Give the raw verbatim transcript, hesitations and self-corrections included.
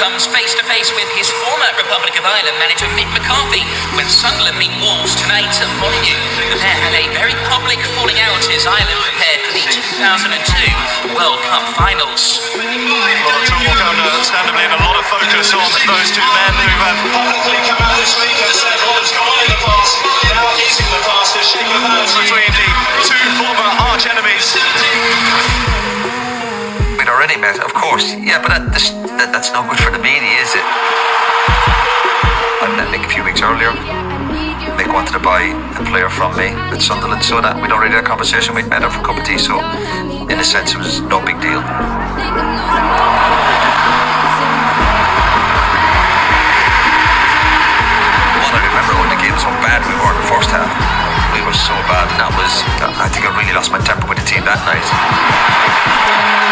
comes face to face with his former Republic of Ireland manager Mick McCarthy when Sunderland meet Wolves tonight at Molineux. The pair had a very public falling out as Ireland prepared for the two thousand two World Cup finals. A lot of talk, understandably, and a lot of focus on those two men who have publicly come out this week and said what has gone in the past now is in the past. A shake of hands between the two former arch enemies. We'd already met, of course, yeah, but that, this, that, that's no good for the media, is it? I met Mick a few weeks earlier. Mick wanted to buy a player from me at Sunderland, so that we'd already had a conversation. We'd met her for a cup of tea, so in a sense it was no big deal. Well, I remember when the game was so bad we were in the first half. We were so bad, and that was, I think I really lost my temper with the team that night.